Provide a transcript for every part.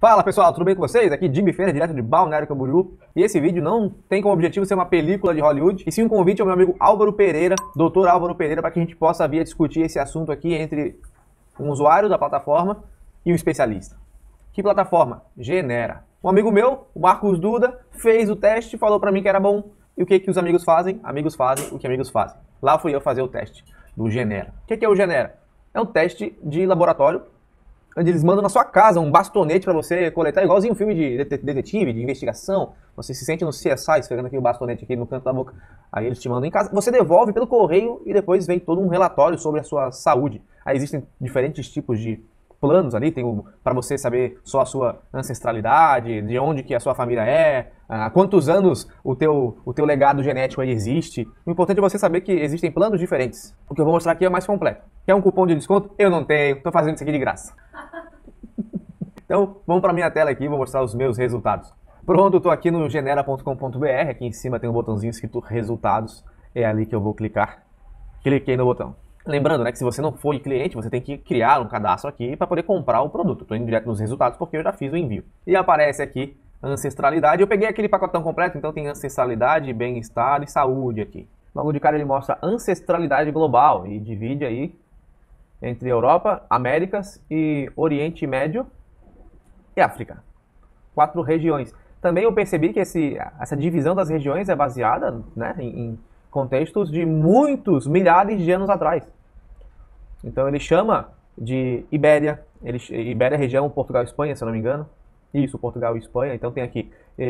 Fala pessoal, tudo bem com vocês? Aqui Jimmy Feira, direto de Balneário Camboriú. E esse vídeo não tem como objetivo ser uma película de Hollywood, e sim um convite ao meu amigo Álvaro Pereira, Dr. Álvaro Pereira, para que a gente possa vir a discutir esse assunto aqui entre um usuário da plataforma e um especialista. Que plataforma? Genera. Um amigo meu, o Marcos Duda, fez o teste, falou para mim que era bom. E o que que os amigos fazem? Amigos fazem o que amigos fazem. Lá fui eu fazer o teste do Genera. O que que é o Genera? É um teste de laboratório, onde eles mandam na sua casa um bastonete para você coletar, igualzinho um filme de detetive, de investigação. Você se sente no CSI, esfregando aqui o bastonete aqui no canto da boca. Aí eles te mandam em casa, você devolve pelo correio e depois vem todo um relatório sobre a sua saúde. Aí existem diferentes tipos de planos ali, tem para você saber só a sua ancestralidade, de onde que a sua família é, há quantos anos o teu legado genético aí existe. O importante é você saber que existem planos diferentes. O que eu vou mostrar aqui é o mais completo. Quer um cupom de desconto? Eu não tenho, estou fazendo isso aqui de graça. Então, vamos para a minha tela aqui e vou mostrar os meus resultados. Pronto, eu estou aqui no genera.com.br, aqui em cima tem um botãozinho escrito resultados, é ali que eu vou clicar. Cliquei no botão. Lembrando, né, que se você não for cliente, você tem que criar um cadastro aqui para poder comprar o produto. Estou indo direto nos resultados porque eu já fiz o envio. E aparece aqui ancestralidade. Eu peguei aquele pacotão completo, então tem ancestralidade, bem-estar e saúde aqui. Logo de cara ele mostra ancestralidade global e divide aí entre Europa, Américas e Oriente Médio e África. 4 regiões. Também eu percebi que essa divisão das regiões é baseada, né, em contextos de muitos milhares de anos atrás. Então ele chama de Ibéria, Ibéria região Portugal e Espanha, se eu não me engano. Isso, Portugal e Espanha. Então tem aqui,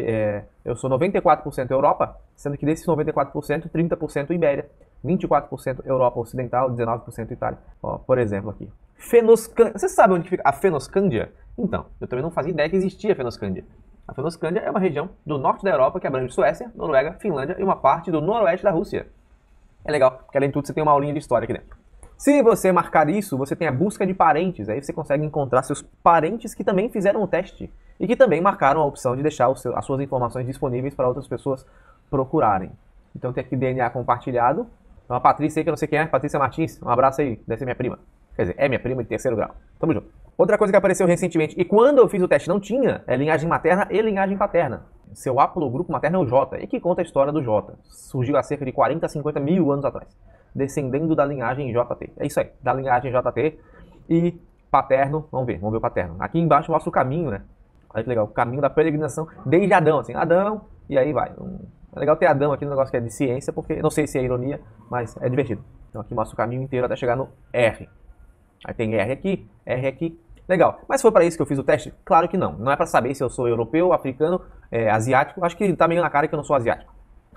eu sou 94% Europa, sendo que desses 94%, 30% Ibéria, 24% Europa Ocidental, 19% Itália. Ó, por exemplo aqui. Você sabe onde fica a Fennoscândia? Então, eu também não fazia ideia que existia a Fennoscândia. A Fennoscândia é uma região do norte da Europa que abrange Suécia, Noruega, Finlândia e uma parte do noroeste da Rússia. É legal, porque além de tudo você tem uma aulinha de história aqui dentro. Se você marcar isso, você tem a busca de parentes. Aí você consegue encontrar seus parentes que também fizeram o teste e que também marcaram a opção de deixar as suas informações disponíveis para outras pessoas procurarem. Então tem aqui DNA compartilhado. Então a Patrícia aí, que eu não sei quem é, Patrícia Martins, um abraço aí, deve ser minha prima. Quer dizer, é minha prima de 3º grau. Tamo junto. Outra coisa que apareceu recentemente, e quando eu fiz o teste não tinha, é linhagem materna e linhagem paterna. Seu grupo materno é o J, e que conta a história do J. Surgiu há cerca de 40 a 50 mil anos atrás, descendendo da linhagem JT. É isso aí, da linhagem JT e paterno, vamos ver o paterno. Aqui embaixo mostra o caminho, né? Olha que legal, o caminho da peregrinação desde Adão, assim, Adão, e aí vai. É legal ter Adão aqui no negócio que é de ciência, porque não sei se é ironia, mas é divertido. Então aqui mostra o caminho inteiro até chegar no R. Aí tem R aqui. Legal. Mas foi para isso que eu fiz o teste? Claro que não. Não é para saber se eu sou europeu, africano, asiático. Acho que tá meio na cara que eu não sou asiático.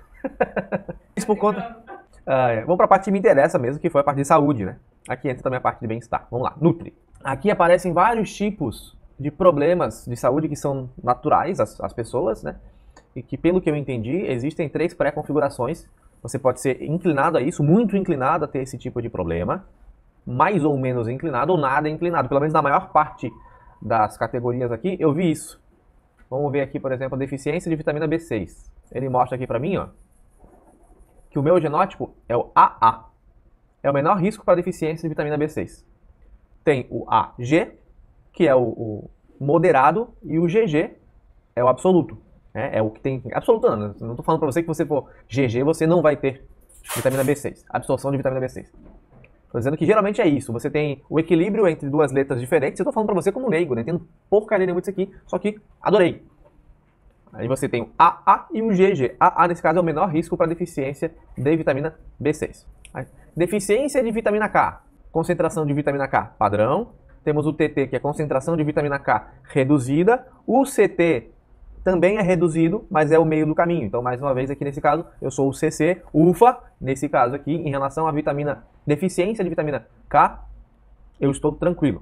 Isso por conta... Vamos para a parte que me interessa mesmo, que foi a parte de saúde, né? Aqui entra também a parte de bem-estar. Vamos lá, Nutri. Aqui aparecem vários tipos de problemas de saúde que são naturais às pessoas, né? E que, pelo que eu entendi, existem 3 pré-configurações. Você pode ser inclinado a isso, muito inclinado a ter esse tipo de problema, mais ou menos inclinado, ou nada inclinado. Pelo menos na maior parte das categorias aqui, eu vi isso. Vamos ver aqui, por exemplo, a deficiência de vitamina B6. Ele mostra aqui para mim, ó, que o meu genótipo é o AA. É o menor risco para deficiência de vitamina B6. Tem o AG, que é o moderado, e o GG é o absoluto. É o que tem... Absoluto não estou falando para você que você for GG, você não vai ter vitamina B6. Absorção de vitamina B6. Estou dizendo que geralmente é isso. Você tem o equilíbrio entre 2 letras diferentes. Eu estou falando para você como leigo, né? Entendo porcaria nenhuma disso aqui, só que adorei. Aí você tem o AA e o GG. AA, nesse caso, é o menor risco para deficiência de vitamina B6. Aí, deficiência de vitamina K. Concentração de vitamina K padrão. Temos o TT, que é concentração de vitamina K reduzida. O CT também é reduzido, mas é o meio do caminho. Então, mais uma vez, aqui nesse caso, eu sou o CC, UFA, nesse caso aqui, em relação à deficiência de vitamina K, eu estou tranquilo.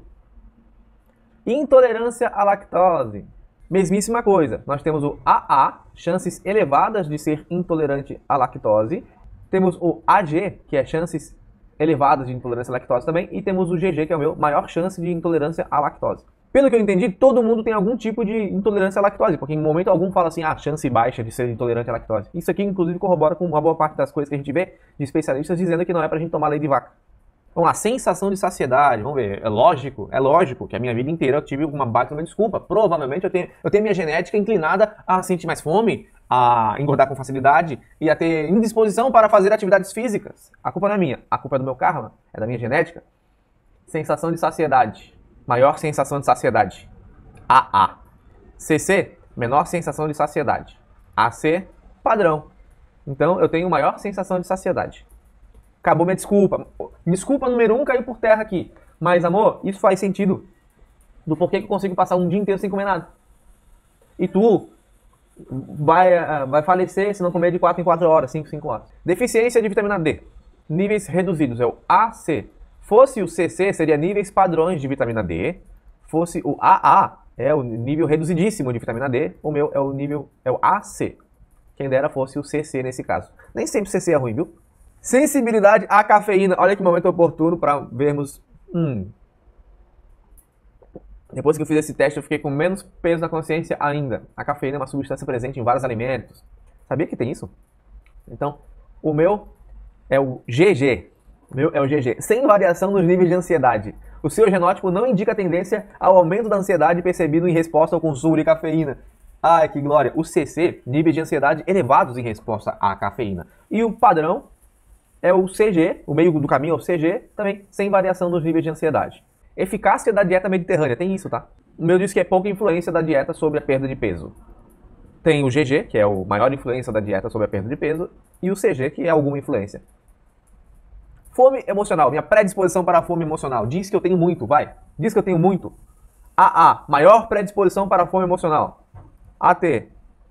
Intolerância à lactose. Mesmíssima coisa. Nós temos o AA, chances elevadas de ser intolerante à lactose. Temos o AG, que é chances elevadas de intolerância à lactose também. E temos o GG, que é o meu maior chance de intolerância à lactose. Pelo que eu entendi, todo mundo tem algum tipo de intolerância à lactose, porque em momento algum fala assim, chance baixa de ser intolerante à lactose. Isso aqui, inclusive, corrobora com uma boa parte das coisas que a gente vê de especialistas dizendo que não é pra gente tomar leite de vaca. Vamos lá, sensação de saciedade, vamos ver, é lógico que a minha vida inteira eu tive uma baita uma desculpa. Provavelmente eu tenho minha genética inclinada a sentir mais fome, a engordar com facilidade e a ter indisposição para fazer atividades físicas. A culpa não é minha, a culpa é do meu karma, é da minha genética. Sensação de saciedade, maior sensação de saciedade, AA. CC, menor sensação de saciedade. AC, padrão. Então eu tenho maior sensação de saciedade. Acabou minha desculpa. Desculpa número 1 caiu por terra aqui. Mas, amor, isso faz sentido do porquê que eu consigo passar um dia inteiro sem comer nada. E tu vai falecer se não comer de 4 em 4 horas, 5 em 5 horas. Deficiência de vitamina D. Níveis reduzidos é o AC. Fosse o CC, seria níveis padrões de vitamina D. Fosse o AA, é o nível reduzidíssimo de vitamina D. O meu é o AC. Quem dera fosse o CC nesse caso. Nem sempre CC é ruim, viu? Sensibilidade à cafeína. Olha que momento oportuno para vermos. Depois que eu fiz esse teste, eu fiquei com menos peso na consciência ainda. A cafeína é uma substância presente em vários alimentos. Sabia que tem isso? Então, o meu é o GG. O meu é o GG. Sem variação nos níveis de ansiedade. O seu genótipo não indica tendência ao aumento da ansiedade percebido em resposta ao consumo de cafeína. Ai, que glória. O CC, níveis de ansiedade elevados em resposta à cafeína. E o padrão é o CG, o meio do caminho é o CG, também sem variação dos níveis de ansiedade. Eficácia da dieta mediterrânea, tem isso, tá? O meu diz que é pouca influência da dieta sobre a perda de peso. Tem o GG, que é a maior influência da dieta sobre a perda de peso, e o CG, que é alguma influência. Fome emocional, minha predisposição para a fome emocional. Diz que eu tenho muito, vai. Diz que eu tenho muito. AA, maior predisposição para a fome emocional. AT,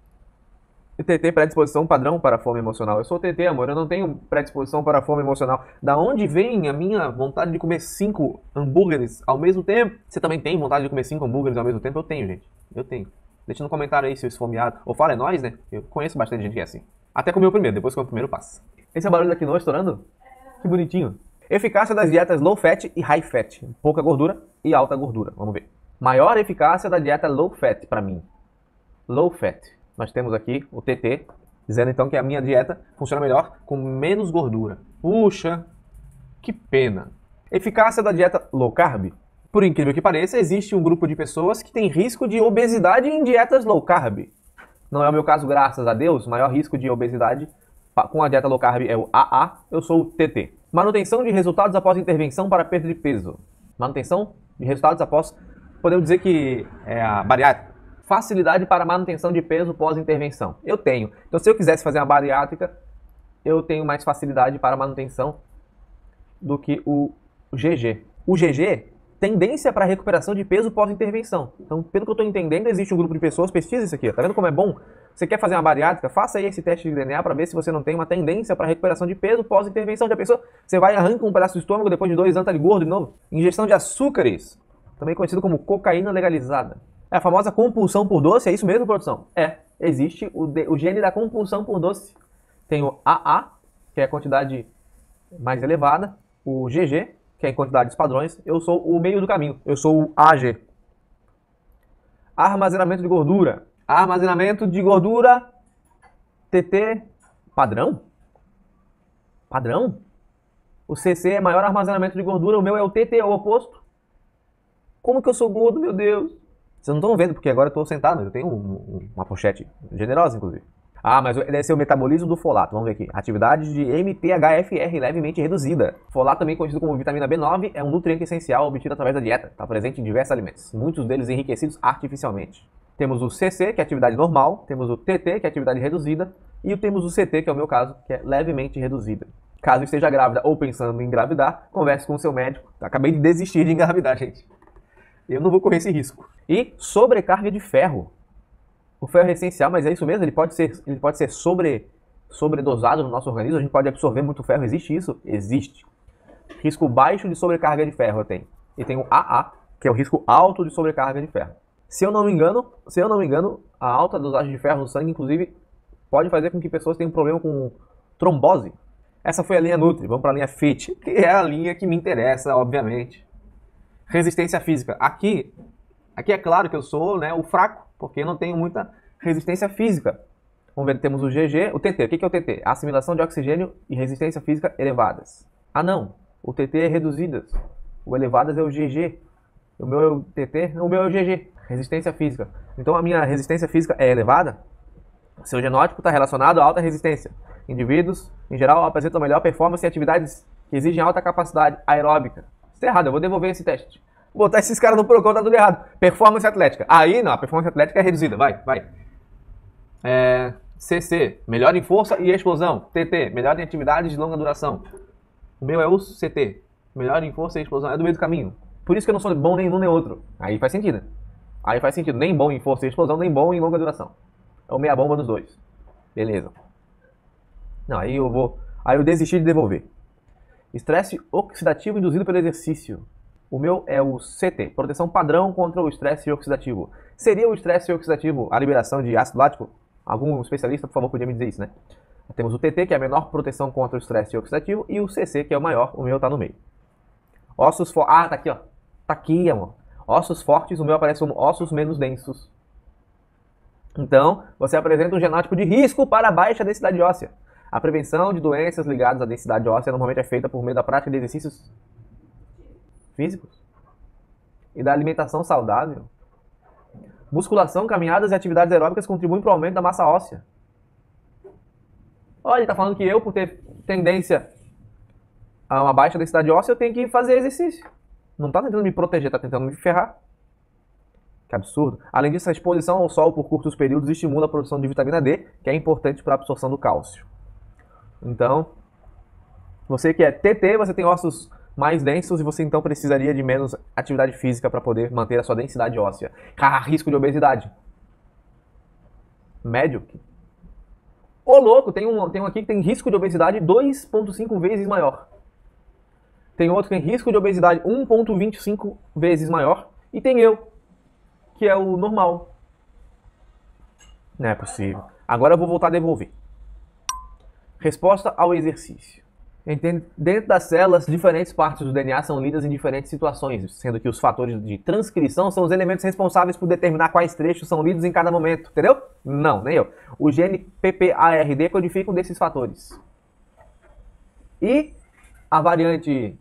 TT, predisposição padrão para a fome emocional. Eu sou TT, amor, eu não tenho predisposição para a fome emocional. Da onde vem a minha vontade de comer 5 hambúrgueres ao mesmo tempo? Você também tem vontade de comer 5 hambúrgueres ao mesmo tempo? Eu tenho, gente. Eu tenho. Deixa no comentário aí se eu esfomeado. Ou fala, é nóis, né? Eu conheço bastante gente que é assim. Até comer o primeiro, depois que o primeiro passa. Esse é o barulho da quinoa estourando? Que bonitinho. Eficácia das dietas low fat e high fat. Pouca gordura e alta gordura. Vamos ver. Maior eficácia da dieta low fat para mim. Low fat. Nós temos aqui o TT, dizendo então que a minha dieta funciona melhor com menos gordura. Puxa, que pena. Eficácia da dieta low carb. Por incrível que pareça, existe um grupo de pessoas que tem risco de obesidade em dietas low carb. Não é o meu caso, graças a Deus. O maior risco de obesidade com a dieta low carb é o AA, eu sou o TT. Manutenção de resultados após intervenção para perda de peso. Manutenção de resultados após, podemos dizer que é a bariátrica. Facilidade para manutenção de peso pós-intervenção. Eu tenho. Então, se eu quisesse fazer uma bariátrica, eu tenho mais facilidade para manutenção do que o GG. O GG, tendência para recuperação de peso pós-intervenção. Então, pelo que eu estou entendendo, existe um grupo de pessoas, pesquisa isso aqui. Tá vendo como é bom? Você quer fazer uma bariátrica? Faça aí esse teste de DNA para ver se você não tem uma tendência para recuperação de peso pós-intervenção. Já pensou? Você vai e arranca um pedaço do estômago, depois de 2 anos tá de gordo de novo. Ingestão de açúcares, também conhecido como cocaína legalizada. É a famosa compulsão por doce, é isso mesmo, produção? É, existe o gene da compulsão por doce. Tem o AA, que é a quantidade mais elevada, o GG, que é em quantidades padrões. Eu sou o meio do caminho, eu sou o AG. Armazenamento de gordura. Armazenamento de gordura, TT, padrão? Padrão? O CC é maior armazenamento de gordura, o meu é o TT, é o oposto. Como que eu sou gordo, meu Deus? Vocês não estão vendo, porque agora eu estou sentado, mas eu tenho uma pochete generosa, inclusive. Ah, mas deve ser o metabolismo do folato. Vamos ver aqui. Atividade de MTHFR levemente reduzida. Folato, também conhecido como vitamina B9, é um nutriente essencial obtido através da dieta. Está presente em diversos alimentos, muitos deles enriquecidos artificialmente. Temos o CC, que é atividade normal. Temos o TT, que é atividade reduzida. E temos o CT, que é o meu caso, que é levemente reduzida. Caso esteja grávida ou pensando em engravidar, converse com o seu médico. Acabei de desistir de engravidar, gente. Eu não vou correr esse risco. E sobrecarga de ferro. O ferro é essencial, mas é isso mesmo? Ele pode ser sobredosado no nosso organismo? A gente pode absorver muito ferro? Existe isso? Existe. Risco baixo de sobrecarga de ferro eu tenho. E tem o AA, que é o risco alto de sobrecarga de ferro. Se eu não me engano, a alta dosagem de ferro no sangue, inclusive, pode fazer com que pessoas tenham problema com trombose. Essa foi a linha Nutri. Vamos para a linha Fit, que é a linha que me interessa, obviamente. Resistência física. Aqui é claro que eu sou, né, o fraco, porque eu não tenho muita resistência física. Vamos ver, temos o GG, o TT. O que é o TT? Assimilação de oxigênio e resistência física elevadas. Ah, não. O TT é reduzidas. O elevadas é o GG. O meu é o TT, o meu é o GG. Resistência física. Então a minha resistência física é elevada. Seu genótipo está relacionado a alta resistência. Indivíduos, em geral, apresentam melhor performance em atividades que exigem alta capacidade aeróbica. Isso é errado, eu vou devolver esse teste. Vou botar esses caras no Procon, tá tudo errado. Performance atlética. Aí não, a performance atlética é reduzida. Vai. CC, melhor em força e explosão. TT, melhor em atividades de longa duração. O meu é o CT, melhor em força e explosão. É do meio do caminho. Por isso que eu não sou bom nem um nem outro. Aí faz sentido. Nem bom em força e explosão, nem bom em longa duração. É o meia bomba dos dois. Beleza. Não, aí eu desisti de devolver. Estresse oxidativo induzido pelo exercício. O meu é o CT, proteção padrão contra o estresse oxidativo. Seria o estresse oxidativo a liberação de ácido lático? Algum especialista, por favor, podia me dizer isso, né? Temos o TT, que é a menor proteção contra o estresse oxidativo, e o CC, que é o maior. O meu tá no meio. Ossos fortes. Ah, tá aqui, ó. Tá aqui, amor. Ossos fortes, o meu aparece como ossos menos densos. Então, você apresenta um genótipo de risco para a baixa densidade óssea. A prevenção de doenças ligadas à densidade óssea normalmente é feita por meio da prática de exercícios físicos e da alimentação saudável. Musculação, caminhadas e atividades aeróbicas contribuem para o aumento da massa óssea. Olha, ele está falando que eu, por ter tendência a uma baixa densidade óssea, eu tenho que fazer exercício. Não está tentando me proteger, está tentando me ferrar. Que absurdo. Além disso, a exposição ao sol por curtos períodos estimula a produção de vitamina D, que é importante para a absorção do cálcio. Então, você que é TT, você tem ossos mais densos e você então precisaria de menos atividade física para poder manter a sua densidade óssea. Risco de obesidade. Médio. Ô louco, tem um aqui que tem risco de obesidade 2,5 vezes maior. Tem outro que tem risco de obesidade 1,25 vezes maior. E tem eu, que é o normal. Não é possível. Agora eu vou voltar a devolver. Resposta ao exercício. Dentro das células, diferentes partes do DNA são lidas em diferentes situações, sendo que os fatores de transcrição são os elementos responsáveis por determinar quais trechos são lidos em cada momento. Entendeu? Não, nem eu. O gene PPARD codifica um desses fatores. E a variante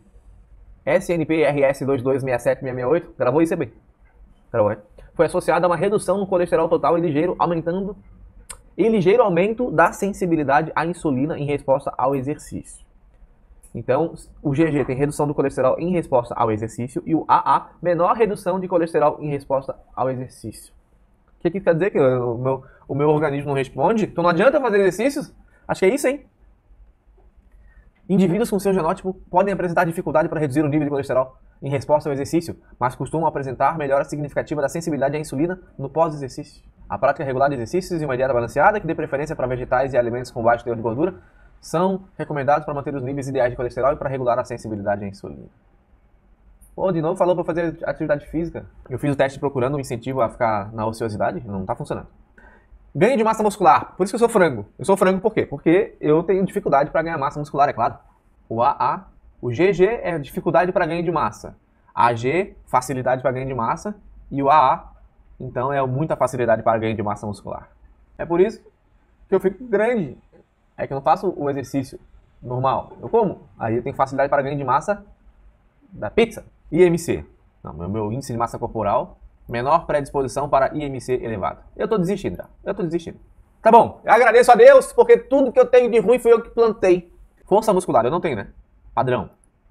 SNPRS2267-668, gravou isso aí? Gravou, né? Foi associada a uma redução no colesterol total e ligeiro aumento da sensibilidade à insulina em resposta ao exercício. Então, o GG tem redução do colesterol em resposta ao exercício e o AA, menor redução de colesterol em resposta ao exercício. O que quer dizer? Que o meu organismo não responde? Então não adianta fazer exercícios? Acho que é isso, hein? Indivíduos com seu genótipo podem apresentar dificuldade para reduzir o nível de colesterol em resposta ao exercício, mas costumam apresentar melhora significativa da sensibilidade à insulina no pós-exercício. A prática regular de exercícios e uma dieta balanceada, que dê preferência para vegetais e alimentos com baixo teor de gordura, são recomendados para manter os níveis ideais de colesterol e para regular a sensibilidade à insulina. Pô, de novo falou para fazer atividade física. Eu fiz o teste procurando um incentivo a ficar na ociosidade, não está funcionando. Ganho de massa muscular. Por isso que eu sou frango. Eu sou frango por quê? Porque eu tenho dificuldade para ganhar massa muscular, é claro. O AA, o GG é dificuldade para ganho de massa. AG, facilidade para ganho de massa. E o AA, então, é muita facilidade para ganho de massa muscular. É por isso que eu fico grande. É que eu não faço o exercício normal. Eu como. Aí eu tenho facilidade para ganho de massa da pizza. IMC. Não, meu índice de massa corporal, menor predisposição para IMC elevado. Eu tô desistindo já. Tá bom, eu agradeço a Deus, porque tudo que eu tenho de ruim foi eu que plantei. Força muscular, eu não tenho, né? Padrão.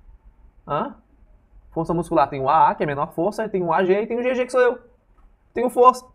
Força muscular tem o AA, que é menor força, tem o AG e tem o GG, que sou eu. Tenho força.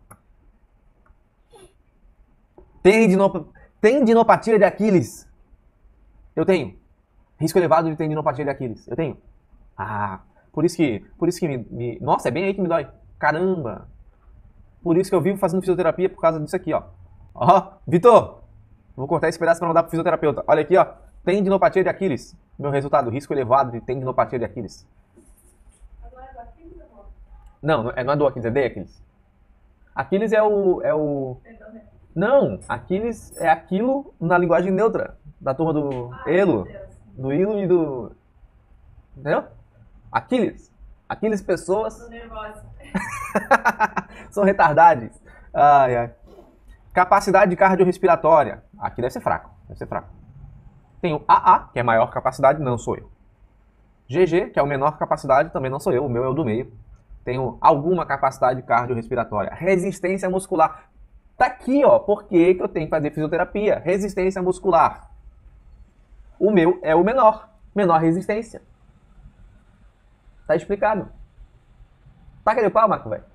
Tendinopatia de Aquiles. Eu tenho. Risco elevado de tendinopatia de Aquiles. Eu tenho. Por isso que Nossa, é bem aí que me dói. Caramba. Por isso que eu vivo fazendo fisioterapia por causa disso aqui, ó. Vitor. Vou cortar esse pedaço para mandar pro fisioterapeuta. Olha aqui, ó. Tendinopatia de Aquiles. Meu resultado, risco elevado de tendinopatia de Aquiles. Não é do Aquiles, amor? Não é do Aquiles, é de Aquiles. Aquiles é o... Não, Aquiles é aquilo na linguagem neutra. Da turma do Elo. Do Ilo e do... Entendeu? Aquiles. Aquiles pessoas... Tô nervosa. São retardados. Capacidade cardiorrespiratória. Aqui deve ser fraco. Tem o AA, que é maior capacidade, não sou eu. GG, que é o menor capacidade, também não sou eu, o meu é o do meio. Tenho alguma capacidade cardiorrespiratória. Resistência muscular. Tá aqui, ó, por que eu tenho que fazer fisioterapia? Resistência muscular. O meu é o menor resistência. Tá explicado. Tá aquele pau, Marco, velho?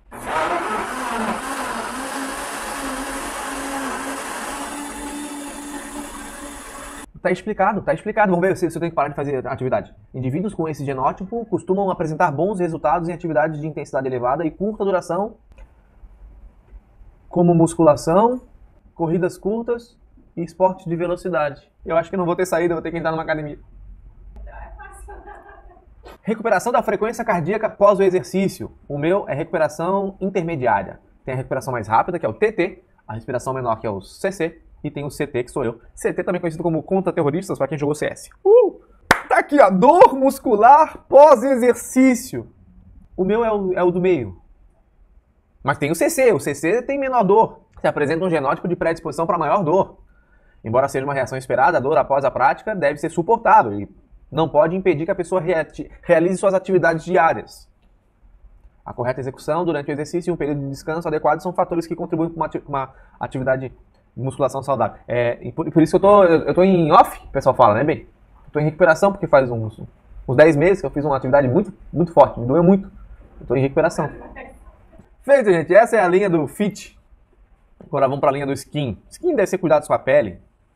Tá explicado, tá explicado. Vamos ver se eu tenho que parar de fazer atividade. Indivíduos com esse genótipo costumam apresentar bons resultados em atividades de intensidade elevada e curta duração, como musculação, corridas curtas e esportes de velocidade. Eu acho que não vou ter saída, vou ter que entrar numa academia. Recuperação da frequência cardíaca após o exercício. O meu é recuperação intermediária. Tem a recuperação mais rápida, que é o TT, a respiração menor, que é o CC, e tem o CT, que sou eu. CT também conhecido como contra-terroristas, para quem jogou CS. Tá aqui, ó, dor muscular pós-exercício. O meu é o do meio. Mas tem o CC tem menor dor. Se apresenta um genótipo de predisposição para maior dor. Embora seja uma reação esperada, a dor após a prática deve ser suportável e não pode impedir que a pessoa realize suas atividades diárias. A correta execução durante o exercício e um período de descanso adequado são fatores que contribuem para uma atividade de musculação saudável. Por isso que eu tô em off, o pessoal fala, né, bem? Eu tô em recuperação porque faz uns 10 meses que eu fiz uma atividade muito, muito forte, me doeu muito. Eu tô em recuperação. Feito, gente. Essa é a linha do Fit. Agora vamos para a linha do Skin. Skin deve ser cuidado com a pele.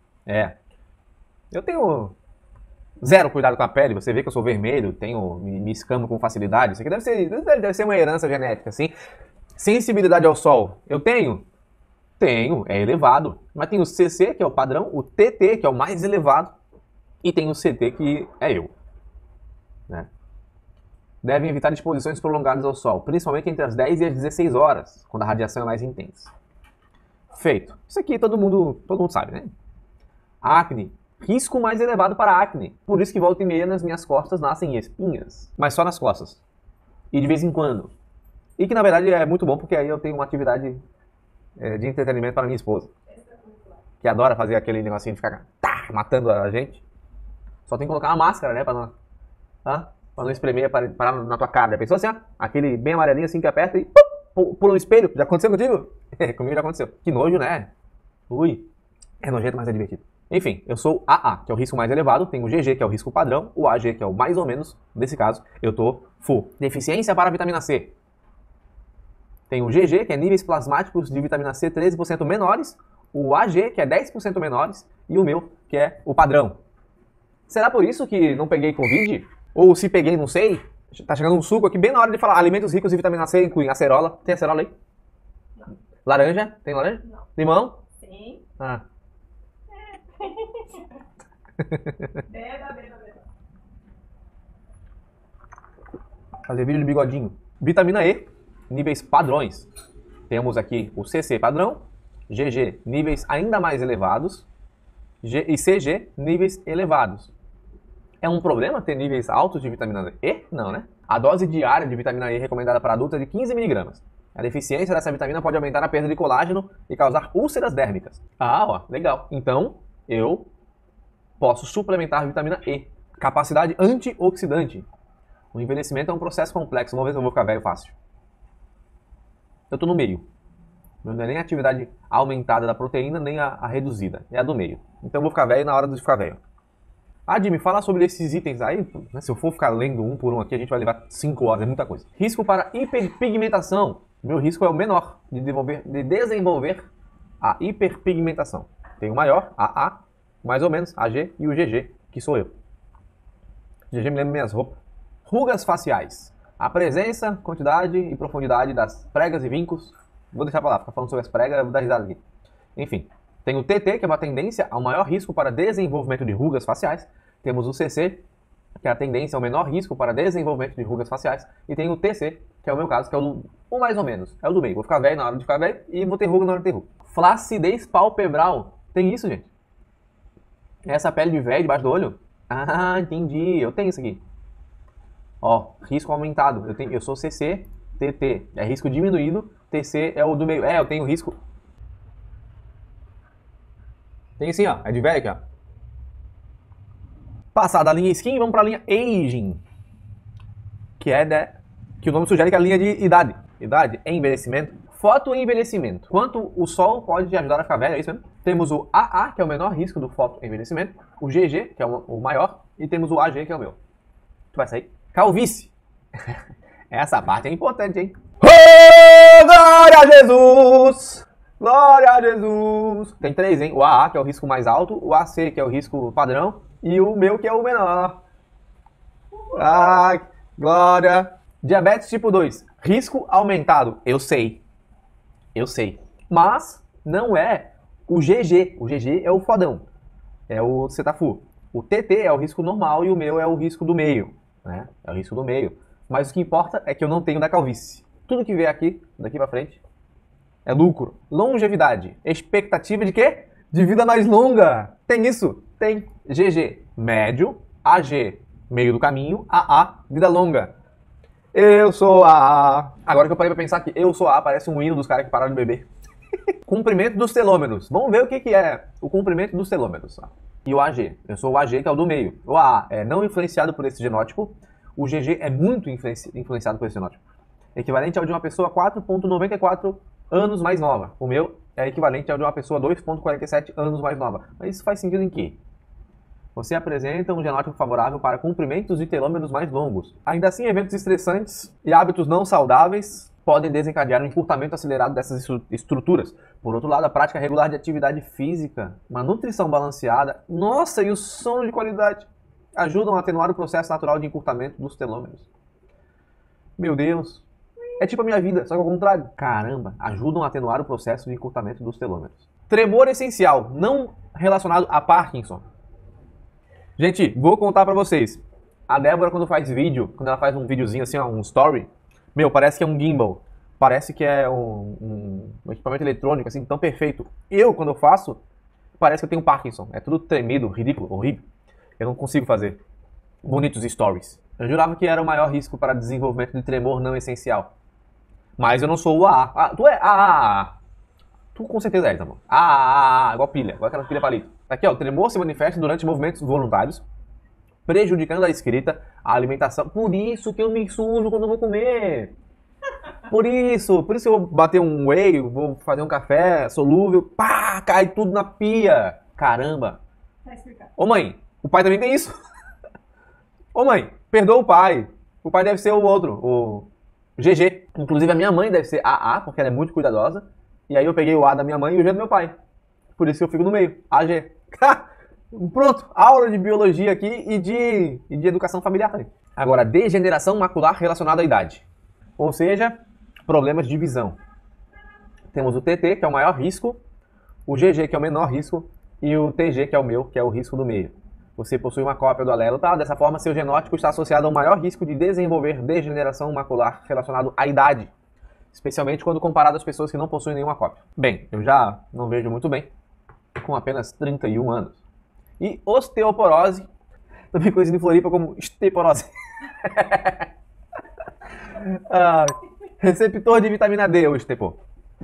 Eu tenho zero cuidado com a pele. Você vê que eu sou vermelho, me escamo com facilidade. Isso aqui deve ser uma herança genética, assim. Sensibilidade ao sol. Eu tenho? Tenho, é elevado. Mas tem o CC, que é o padrão, o TT, que é o mais elevado, e tem o CT, que é eu. Né? Devem evitar exposições prolongadas ao sol, principalmente entre as 10 e as 16 horas, quando a radiação é mais intensa. Feito. Isso aqui todo mundo sabe, né? Acne. Risco mais elevado para acne. Por isso que volta e meia nas minhas costas nascem espinhas. Mas só nas costas. E de vez em quando. E que na verdade é muito bom, porque aí eu tenho uma atividade de entretenimento para minha esposa. Que adora fazer aquele negocinho de ficar matando a gente. Só tem que colocar uma máscara, né? Pra não espremer, parar na tua cara. Já pensou assim, ó? Aquele bem amarelinho assim que aperta e pula no espelho. Já aconteceu contigo? Comigo já aconteceu. Que nojo, né? Ui. É nojento, mas é divertido. Enfim, eu sou AA, que é o risco mais elevado. Tenho o GG, que é o risco padrão. O AG, que é o mais ou menos. Nesse caso, eu tô full. Deficiência para a vitamina C. Tem o GG, que é níveis plasmáticos de vitamina C 13% menores. O AG, que é 10% menores. E o meu, que é o padrão. Será por isso que não peguei Covid? Ou se peguei, não sei. Tá chegando um suco aqui bem na hora de falar. Alimentos ricos em vitamina C incluem acerola. Tem acerola aí? Não. Laranja? Tem laranja? Não. Limão? Sim. Beba. Fazer vídeo de bigodinho. Vitamina E, níveis padrões. Temos aqui o CC padrão, GG, níveis ainda mais elevados, e CG, níveis elevados. É um problema ter níveis altos de vitamina E? Não, né? A dose diária de vitamina E recomendada para adultos é de 15 mg. A deficiência dessa vitamina pode aumentar a perda de colágeno e causar úlceras dérmicas. Ó, legal. Então, eu posso suplementar a vitamina E. Capacidade antioxidante. O envelhecimento é um processo complexo. Vamos ver se eu vou ficar velho fácil. Eu tô no meio. Não é nem a atividade aumentada da proteína, nem a reduzida. É a do meio. Então eu vou ficar velho na hora de ficar velho. Jimmy, fala sobre esses itens aí. Né? Se eu for ficar lendo um por um aqui, a gente vai levar 5 horas, é muita coisa. Risco para hiperpigmentação. Meu risco é o menor de desenvolver a hiperpigmentação. Tem o maior, AA, mais ou menos, AG e o GG, que sou eu. GG me lembra minhas roupas. Rugas faciais. A presença, quantidade e profundidade das pregas e vincos. Vou deixar pra lá, ficar falando sobre as pregas, eu vou dar risada aqui. Enfim. Tem o TT, que é uma tendência ao maior risco para desenvolvimento de rugas faciais. Temos o CC, que é a tendência ao menor risco para desenvolvimento de rugas faciais. E tem o TC, que é o meu caso, que é o mais ou menos. É o do meio. Vou ficar velho na hora de ficar velho e vou ter ruga na hora de ter ruga. Flacidez palpebral. Tem isso, gente? Essa pele de velho debaixo do olho? Entendi. Eu tenho isso aqui. Ó, risco aumentado. Eu sou CC, TT. É risco diminuído. TC é o do meio. Eu tenho risco... Tem sim, ó. É de velho aqui, ó. Passada a linha Skin, vamos para a linha Aging. Que é, né, que o nome sugere que é a linha de idade. Idade, envelhecimento. Fotoenvelhecimento. Quanto o sol pode te ajudar a ficar velho, é isso mesmo? Temos o AA, que é o menor risco do fotoenvelhecimento. O GG, que é o maior. E temos o AG, que é o meu. Tu vai sair? Calvície. Essa parte é importante, hein? Oh, glória a Jesus! Glória a Jesus! Tem 3, hein? O AA, que é o risco mais alto. O AC, que é o risco padrão. E o meu, que é o menor. Ai, glória. Diabetes tipo 2. Risco aumentado. Eu sei. Eu sei. Mas não é o GG. O GG é o fodão. É o cetafu. O TT é o risco normal e o meu é o risco do meio. Né? É o risco do meio. Mas o que importa é que eu não tenho da calvície. Tudo que vier aqui, daqui pra frente, é lucro. Longevidade. Expectativa de quê? De vida mais longa. Tem isso? Tem. GG, médio. AG, meio do caminho. AA, vida longa. Eu sou AA. Agora que eu parei pra pensar que eu sou AA parece um hino dos caras que pararam de beber. Comprimento dos telômeros. Vamos ver o que é o comprimento dos telômeros. E o AG. Eu sou o AG, que é o do meio. O AA é não influenciado por esse genótipo. O GG é muito influenciado por esse genótipo. Equivalente ao de uma pessoa 4,94 anos mais nova. O meu é equivalente ao de uma pessoa 2,47 anos mais nova. Mas isso faz sentido em quê? Você apresenta um genótipo favorável para comprimentos de telômeros mais longos. Ainda assim, eventos estressantes e hábitos não saudáveis podem desencadear um encurtamento acelerado dessas estruturas. Por outro lado, a prática regular de atividade física, uma nutrição balanceada, nossa, e o sono de qualidade ajudam a atenuar o processo natural de encurtamento dos telômeros. Meu Deus, é tipo a minha vida, só que ao contrário. Caramba, ajudam a atenuar o processo de encurtamento dos telômeros. Tremor essencial, não relacionado a Parkinson. Gente, vou contar pra vocês. A Débora, quando faz vídeo, quando ela faz um videozinho assim, um story, meu, parece que é um gimbal. Parece que é um equipamento eletrônico, assim, tão perfeito. Eu, quando eu faço, parece que eu tenho Parkinson. É tudo tremido, ridículo, horrível. Eu não consigo fazer bonitos stories. Eu jurava que era o maior risco para desenvolvimento de tremor não essencial. Mas eu não sou o AA. Ah, tu é AA. Tu com certeza é, tá bom. AA, igual pilha, igual aquela pilha palito. Aqui, ó, o tremor se manifesta durante movimentos voluntários, prejudicando a escrita, a alimentação. Por isso que eu me sujo quando eu vou comer. Por isso eu vou bater um whey, vou fazer um café solúvel, pá, cai tudo na pia. Caramba. Ô mãe, o pai também tem isso. Ô mãe, perdoa o pai. O pai deve ser o outro, o GG. Inclusive a minha mãe deve ser AA, porque ela é muito cuidadosa. E aí eu peguei o A da minha mãe e o G do meu pai. Por isso que eu fico no meio, AG. Pronto, aula de biologia aqui e de educação familiar também. Agora, degeneração macular relacionada à idade. Ou seja, problemas de visão. Temos o TT, que é o maior risco, o GG, que é o menor risco, e o TG, que é o meu, que é o risco do meio. Você possui uma cópia do alelo, tá? Dessa forma, seu genótipo está associado ao maior risco de desenvolver degeneração macular relacionado à idade, especialmente quando comparado às pessoas que não possuem nenhuma cópia. Bem, eu já não vejo muito bem, com apenas 31 anos. E osteoporose, também conhecido em Floripa como osteoporose. Receptor de vitamina D, o Estepo.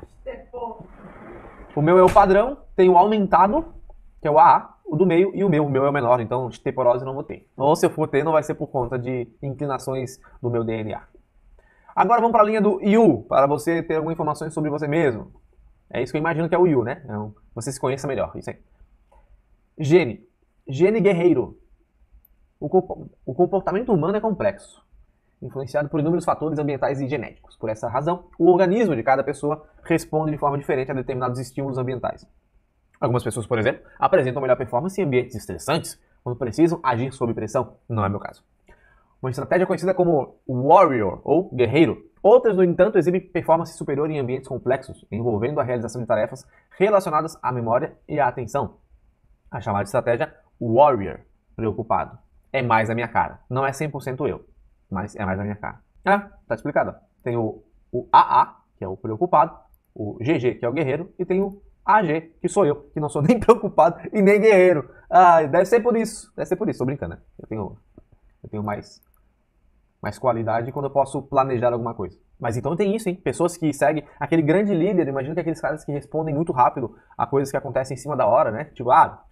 O meu é o padrão, tem o aumentado, que é o AA, o do meio, e o meu é o menor, então osteoporose não vou ter. Ou se eu for ter, não vai ser por conta de inclinações do meu DNA. Agora vamos para a linha do You, para você ter algumas informações sobre você mesmo. É isso que eu imagino que é o You, né? Então, você se conheça melhor, isso aí. Gene. Gene guerreiro. O comportamento humano é complexo, influenciado por inúmeros fatores ambientais e genéticos. Por essa razão, o organismo de cada pessoa responde de forma diferente a determinados estímulos ambientais. Algumas pessoas, por exemplo, apresentam melhor performance em ambientes estressantes, quando precisam agir sob pressão. Não é meu caso. Uma estratégia conhecida como warrior, ou guerreiro. Outras, no entanto, exibem performance superior em ambientes complexos, envolvendo a realização de tarefas relacionadas à memória e à atenção. A chamada estratégia warrior, preocupado. É mais a minha cara. Não é 100% eu, mas é mais a minha cara. Ah, tá explicado. Tem o AA, que é o preocupado, o GG, que é o guerreiro, e tem o AG, que sou eu, que não sou nem preocupado e nem guerreiro. Ah, deve ser por isso. Deve ser por isso, tô brincando, né? Eu tenho mais qualidade quando eu posso planejar alguma coisa. Mas então tem isso, hein? Pessoas que seguem aquele grande líder, imagina que aqueles caras que respondem muito rápido a coisas que acontecem em cima da hora, né? Tipo,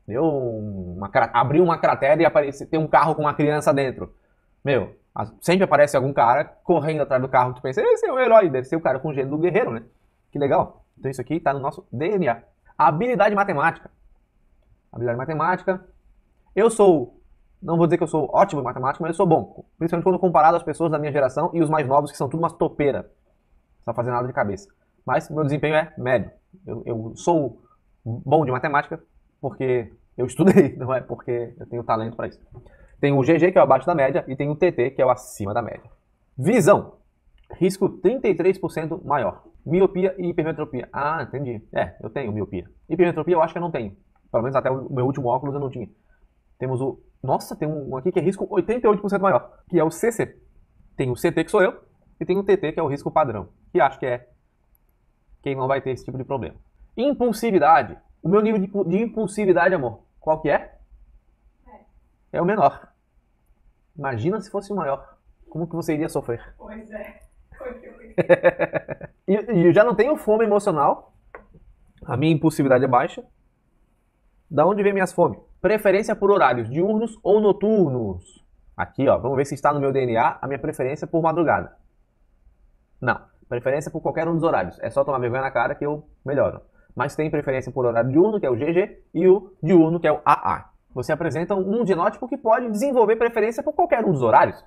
Abriu uma cratera e tem um carro com uma criança dentro. Meu, sempre aparece algum cara correndo atrás do carro. Tu pensa, esse é o herói, deve ser o cara com o gênio do guerreiro, né? Que legal. Então isso aqui tá no nosso DNA. Habilidade matemática. Habilidade matemática. Não vou dizer que eu sou ótimo em matemática, mas eu sou bom. Principalmente quando comparado às pessoas da minha geração e os mais novos, que são tudo umas topeiras. Não sabe fazer nada de cabeça. Mas meu desempenho é médio. Eu sou bom de matemática porque eu estudei, não é porque eu tenho talento para isso. Tem o GG, que é o abaixo da média, e tem o TT, que é o acima da média. Visão. Risco 33% maior. Miopia e hipermetropia. Ah, entendi. Eu tenho miopia. Hipermetropia eu acho que eu não tenho. Pelo menos até o meu último óculos eu não tinha. Temos o... Nossa, tem um aqui que é risco 88% maior, que é o CC. Tem o CT, que sou eu, e tem o TT, que é o risco padrão, que acho que é quem não vai ter esse tipo de problema. Impulsividade. O meu nível de impulsividade, amor, qual que é? É o menor. Imagina se fosse o maior. Como que você iria sofrer? Pois é. E eu já não tenho fome emocional. A minha impulsividade é baixa. Da onde vem minhas fomes? Preferência por horários diurnos ou noturnos. Aqui, ó, vamos ver se está no meu DNA a minha preferência por madrugada. Não, preferência por qualquer um dos horários. É só tomar vergonha na cara que eu melhoro. Mas tem preferência por horário diurno, que é o GG, e o diurno, que é o AA. Você apresenta um genótipo que pode desenvolver preferência por qualquer um dos horários.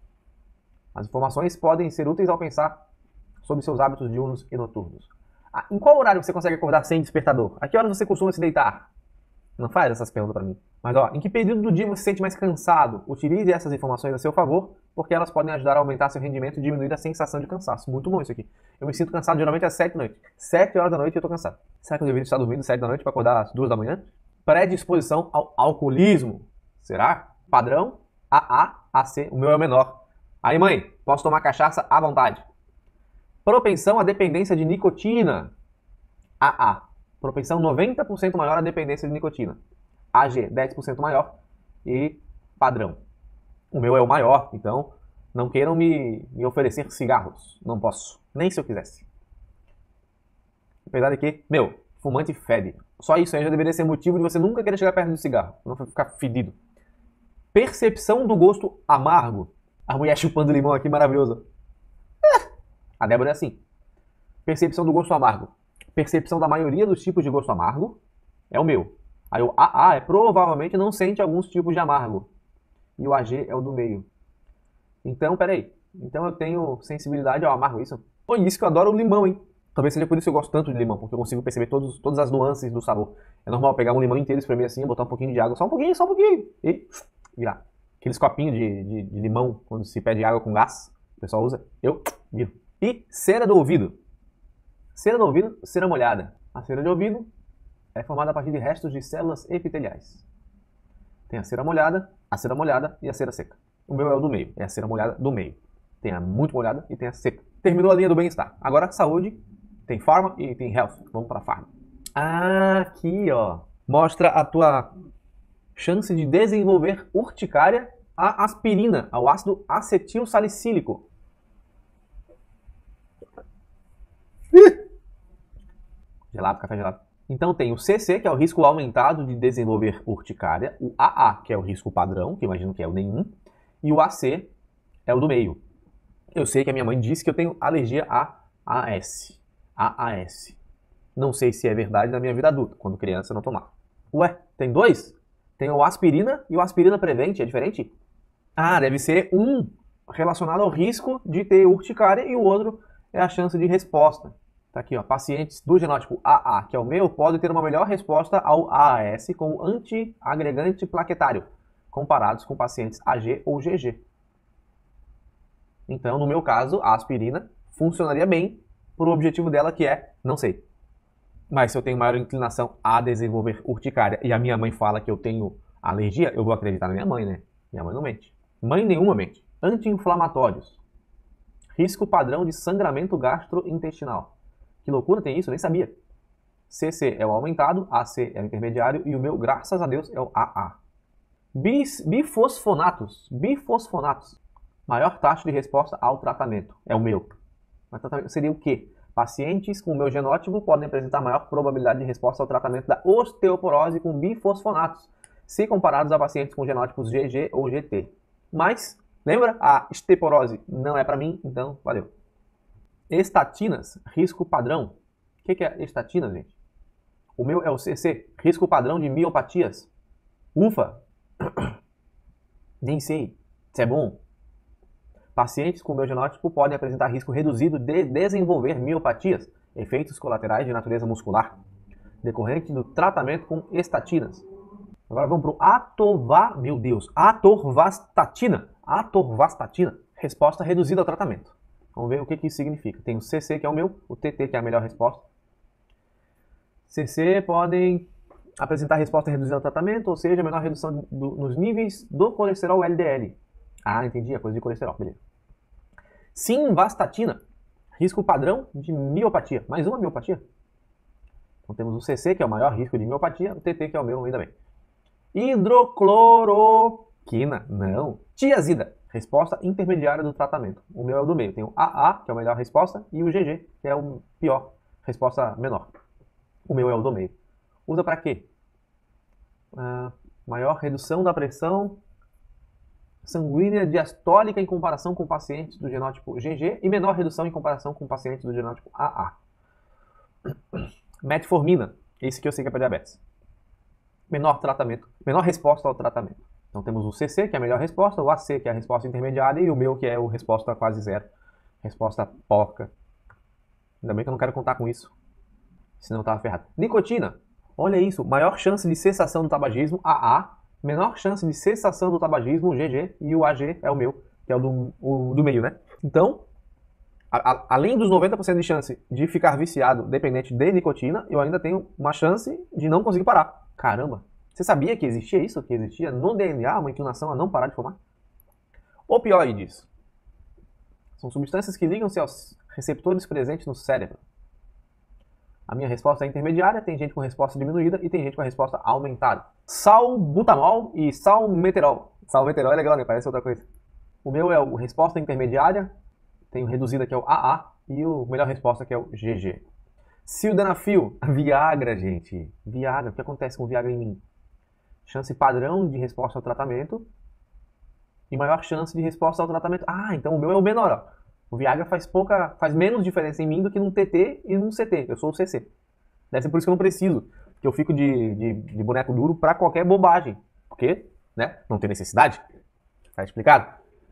As informações podem ser úteis ao pensar sobre seus hábitos diurnos e noturnos. Em qual horário você consegue acordar sem despertador? A que horas você costuma se deitar? Não faz essas perguntas para mim. Mas, ó, em que período do dia você se sente mais cansado? Utilize essas informações a seu favor, porque elas podem ajudar a aumentar seu rendimento e diminuir a sensação de cansaço. Muito bom isso aqui. Eu me sinto cansado geralmente às 7 da noite. 7 horas da noite eu tô cansado. Será que eu deveria estar dormindo 7 da noite para acordar às 2 da manhã? Predisposição ao alcoolismo. Será? Padrão AA, AC, o meu é o menor. Aí, mãe, posso tomar cachaça à vontade. Propensão à dependência de nicotina. AA. Propensão 90% maior à dependência de nicotina. AG, 10% maior. E padrão. O meu é o maior, então não queiram me oferecer cigarros. Não posso. Nem se eu quisesse. Apesar de que, fumante fede. Só isso aí já deveria ser motivo de você nunca querer chegar perto do cigarro. Não ficar fedido. Percepção do gosto amargo. A mulher chupando limão aqui, maravilhoso. A Débora é assim. Percepção do gosto amargo. Percepção da maioria dos tipos de gosto amargo é o meu. Aí o AA provavelmente não sente alguns tipos de amargo. E o AG é o do meio. Então, peraí. Então eu tenho sensibilidade ao amargo, isso? Pô, isso que eu adoro o limão, hein? Talvez seja por isso que eu gosto tanto de limão, porque eu consigo perceber todas as nuances do sabor. É normal pegar um limão inteiro, espremer assim, botar um pouquinho de água, só um pouquinho, e virar. Aqueles copinhos de limão, quando se pede água com gás, o pessoal usa, eu viro. E cera do ouvido. Cera do ouvido, cera molhada. A cera de ouvido é formada a partir de restos de células epiteliais. Tem a cera molhada e a cera seca. O meu é o do meio, é a cera molhada do meio. Tem a muito molhada e tem a seca. Terminou a linha do bem-estar. Agora saúde, tem pharma e tem health. Vamos para pharma. Aqui, ó. Mostra a tua chance de desenvolver urticária à aspirina, ao ácido acetil salicílico. Gelado, café gelado. Então tem o CC, que é o risco aumentado de desenvolver urticária, o AA, que é o risco padrão, que eu imagino que é o nenhum, e o AC é o do meio. Eu sei que a minha mãe disse que eu tenho alergia a AAS. AAS. Não sei se é verdade na minha vida adulta, quando criança eu não tomava. Ué, tem dois? Tem o aspirina e o aspirina prevente, é diferente? Ah, deve ser um relacionado ao risco de ter urticária e o outro é a chance de resposta. Tá aqui, ó, pacientes do genótipo AA, que é o meu, podem ter uma melhor resposta ao AAS como antiagregante plaquetário, comparados com pacientes AG ou GG. Então, no meu caso, a aspirina funcionaria bem por o objetivo dela, que é, não sei. Mas se eu tenho maior inclinação a desenvolver urticária e a minha mãe fala que eu tenho alergia, eu vou acreditar na minha mãe, né? Minha mãe não mente. Mãe nenhuma mente. Anti-inflamatórios. Risco padrão de sangramento gastrointestinal. Que loucura, tem isso? Eu nem sabia. CC é o aumentado, AC é o intermediário e o meu, graças a Deus, é o AA. Bifosfonatos. Bifosfonatos. Maior taxa de resposta ao tratamento. É o meu. Mas tratamento seria o quê? Pacientes com o meu genótipo podem apresentar maior probabilidade de resposta ao tratamento da osteoporose com bifosfonatos, se comparados a pacientes com genótipos GG ou GT. Mas, lembra? A osteoporose não é para mim, então valeu. Estatinas, risco padrão. O que é estatinas, gente? O meu é o CC, risco padrão de miopatias. Ufa! Nem sei. Isso é bom. Pacientes com meu genótipo podem apresentar risco reduzido de desenvolver miopatias, efeitos colaterais de natureza muscular, decorrente do tratamento com estatinas. Agora vamos para o atorvastatina. Atorvastatina, resposta reduzida ao tratamento. Vamos ver o que isso significa. Tem o CC, que é o meu, o TT, que é a melhor resposta. CC podem apresentar resposta reduzida ao tratamento, ou seja, menor redução nos níveis do colesterol LDL. Ah, entendi, a coisa de colesterol, beleza. Simvastatina, risco padrão de miopatia. Mais uma miopatia. Então temos o CC, que é o maior risco de miopatia, o TT, que é o meu, ainda bem. Hidrocloroquina, não. Tiazida, resposta intermediária do tratamento. O meu é o do meio. Tem o AA, que é a melhor resposta, e o GG, que é o pior, resposta menor. O meu é o do meio. Usa para quê? Maior redução da pressão sanguínea diastólica em comparação com pacientes do genótipo GG e menor redução em comparação com pacientes do genótipo AA. Metformina, esse que eu sei que é para diabetes. Menor tratamento, menor resposta ao tratamento. Então temos o CC, que é a melhor resposta, o AC, que é a resposta intermediária, e o meu, que é a resposta quase zero. Resposta porca. Ainda bem que eu não quero contar com isso, senão eu estava ferrado. Nicotina, olha isso, maior chance de cessação do tabagismo, AA, menor chance de cessação do tabagismo, GG, e o AG é o meu, que é o do meio, né? Então, além dos 90% de chance de ficar viciado dependente de nicotina, eu ainda tenho uma chance de não conseguir parar. Caramba, você sabia que existia isso? Que existia no DNA uma inclinação a não parar de fumar? Opioides. São substâncias que ligam-se aos receptores presentes no cérebro. A minha resposta é intermediária, tem gente com resposta diminuída e tem gente com a resposta aumentada. Salbutamol e salmeterol. Salmeterol é legal, né? Parece outra coisa. O meu é a resposta intermediária, tenho reduzida que é o AA e a melhor resposta que é o GG. Sildenafil, Viagra, gente. Viagra, o que acontece com Viagra em mim? Chance padrão de resposta ao tratamento e maior chance de resposta ao tratamento. Ah, então o meu é o menor, ó. O Viagra faz menos diferença em mim do que num TT e num CT. Eu sou o CC. Deve ser por isso que eu não preciso. Porque eu fico de boneco duro pra qualquer bobagem. Porque, né? Não tem necessidade. Tá explicado?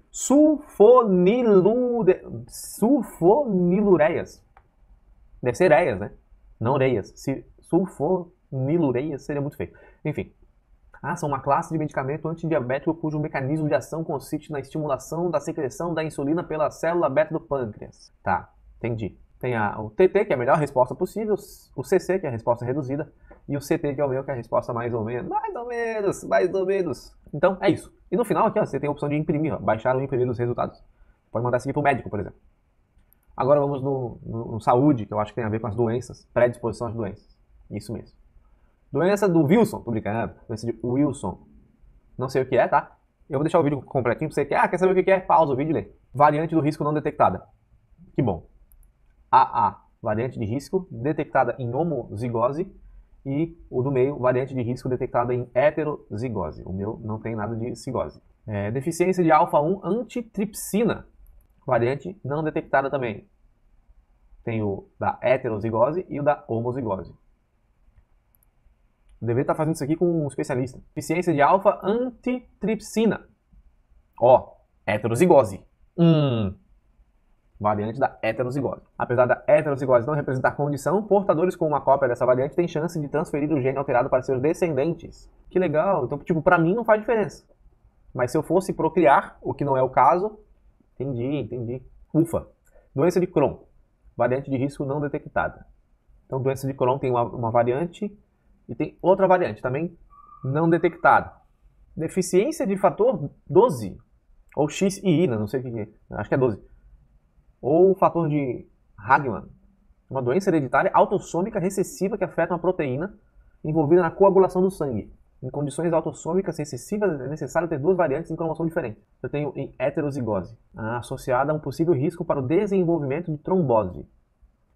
Sulfonilureias. Deve ser ureias, né? Não ureias. Sulfonilureias seria muito feio. Enfim. São uma classe de medicamento antidiabético cujo mecanismo de ação consiste na estimulação da secreção da insulina pela célula beta do pâncreas. Tá, entendi. Tem o TT, que é a melhor resposta possível, o CC, que é a resposta reduzida, e o CT, que é o meu, que é a resposta mais ou menos. Mais ou menos. Então, é isso. E no final, aqui, ó, você tem a opção de imprimir, ó, baixar ou imprimir os resultados. Pode mandar seguir para o médico, por exemplo. Agora vamos no saúde, que eu acho que tem a ver com as doenças, predisposição às doenças. Isso mesmo. Doença do Wilson, tô brincando. Doença de Wilson. Não sei o que é, tá? Eu vou deixar o vídeo completinho pra você que quer saber o que é? Pausa o vídeo e lê. Variante do risco não detectada. Que bom. AA, variante de risco detectada em homozigose. E o do meio, variante de risco detectada em heterozigose. O meu não tem nada de cigose. Deficiência de alfa-1 antitripsina. Variante não detectada também. Tem o da heterozigose e o da homozigose. Deveria estar fazendo isso aqui com um especialista. Deficiência de alfa-antitripsina. Heterozigose. Variante da heterozigose. Apesar da heterozigose não representar condição, portadores com uma cópia dessa variante têm chance de transferir o gene alterado para seus descendentes. Que legal. Então, pra mim não faz diferença. Mas se eu fosse procriar, o que não é o caso, entendi. Ufa. Doença de Crohn. Variante de risco não detectada. Então, doença de Crohn tem uma variante e tem outra variante também não detectada. Deficiência de fator 12. Ou XII, não sei o que é. Acho que é 12. Ou fator de Hagman. Uma doença hereditária autossômica recessiva que afeta uma proteína envolvida na coagulação do sangue. Em condições autossômicas recessivas é necessário ter duas variantes em cromossomo diferente. Eu tenho em heterozigose, associada a um possível risco para o desenvolvimento de trombose.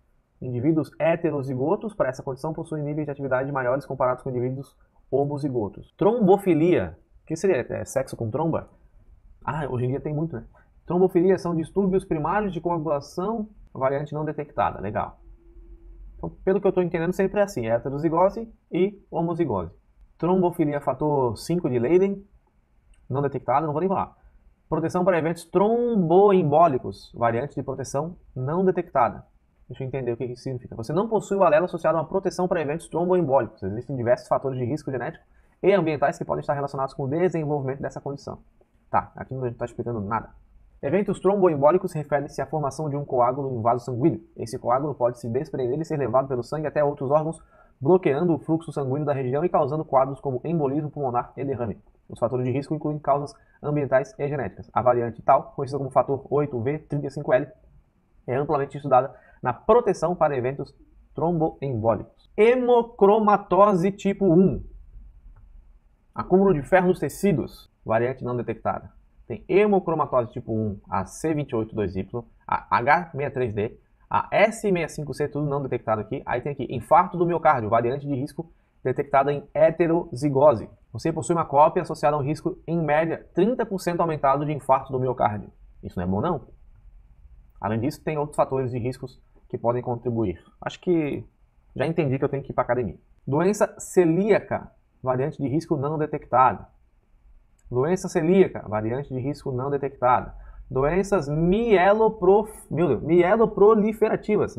Indivíduos heterozigotos para essa condição possuem níveis de atividade maiores comparados com indivíduos homozigotos. Trombofilia. O que seria? É sexo com tromba? Ah, hoje em dia tem muito, né? Trombofilia são distúrbios primários de coagulação, variante não detectada. Legal. Então, pelo que eu estou entendendo, sempre é assim: heterozigose e homozigose. Trombofilia fator 5 de Leiden, não detectada, não vou nem falar. Proteção para eventos tromboembólicos, variante de proteção não detectada. Deixa eu entender o que isso significa. Você não possui o alelo associado a uma proteção para eventos tromboembólicos. Existem diversos fatores de risco genético e ambientais que podem estar relacionados com o desenvolvimento dessa condição. Tá, aqui não está explicando nada. Eventos tromboembólicos referem-se à formação de um coágulo em vaso sanguíneo. Esse coágulo pode se desprender e ser levado pelo sangue até outros órgãos, bloqueando o fluxo sanguíneo da região e causando quadros como embolismo pulmonar e derrame. Os fatores de risco incluem causas ambientais e genéticas. A variante tal, conhecida como fator 8V35L, é amplamente estudada na proteção para eventos tromboembólicos. Hemocromatose tipo 1. Acúmulo de ferro nos tecidos, variante não detectada. Tem hemocromatose tipo 1, a C282Y, a H63D, a S65C, tudo não detectado aqui. Aí tem aqui infarto do miocárdio, variante de risco detectada em heterozigose. Você possui uma cópia associada a um risco, em média, 30% aumentado de infarto do miocárdio. Isso não é bom, não? Além disso, tem outros fatores de riscos que podem contribuir. Acho que já entendi que eu tenho que ir para academia. Doença celíaca, variante de risco não detectada. Doença celíaca, variante de risco não detectada. Doenças mieloproliferativas.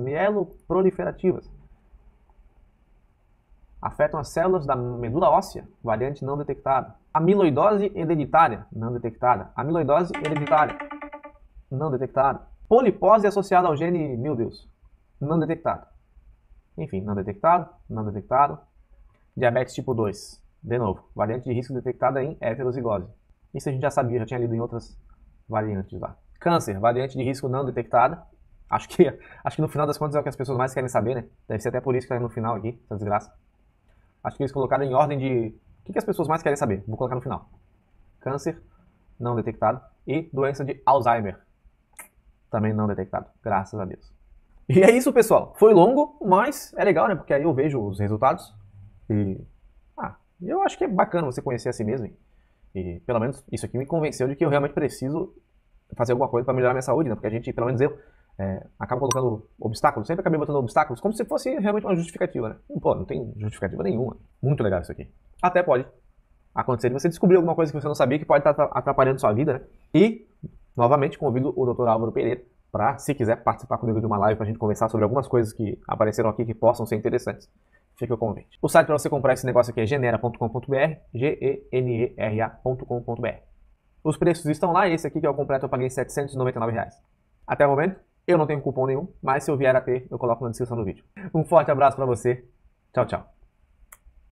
Afetam as células da medula óssea, variante não detectada. Amiloidose hereditária, não detectada. Amiloidose hereditária, não detectada. Polipose associada ao gene, meu Deus, não detectado. Enfim, não detectado, não detectado. Diabetes tipo 2, de novo, variante de risco detectada em heterozigose. Isso a gente já sabia, já tinha lido em outras variantes lá. Câncer, variante de risco não detectada. Acho que no final das contas é o que as pessoas mais querem saber, né? Deve ser até por isso que está no final aqui, essa desgraça. Acho que eles colocaram em ordem de... O que as pessoas mais querem saber? Vou colocar no final. Câncer, não detectado. E doença de Alzheimer, também não detectado, graças a Deus. E é isso, pessoal. Foi longo, mas é legal, né? Porque aí eu vejo os resultados e... eu acho que é bacana você conhecer a si mesmo. E pelo menos isso aqui me convenceu de que eu realmente preciso fazer alguma coisa para melhorar minha saúde, né? Porque a gente, pelo menos eu, acaba colocando obstáculos. Sempre acabei botando obstáculos como se fosse realmente uma justificativa, né? Pô, não tem justificativa nenhuma. Muito legal isso aqui. Até pode acontecer de você descobrir alguma coisa que você não sabia que pode estar atrapalhando sua vida, né? E, novamente, convido o Dr. Álvaro Pereira para, se quiser, participar comigo de uma live para a gente conversar sobre algumas coisas que apareceram aqui que possam ser interessantes. Fica o convite. O site para você comprar esse negócio aqui é genera.com.br, genera.com.br. Os preços estão lá, esse aqui que é o completo eu paguei R$ 799. Até o momento, eu não tenho cupom nenhum, mas se eu vier a ter, eu coloco na descrição do vídeo. Um forte abraço para você. Tchau, tchau.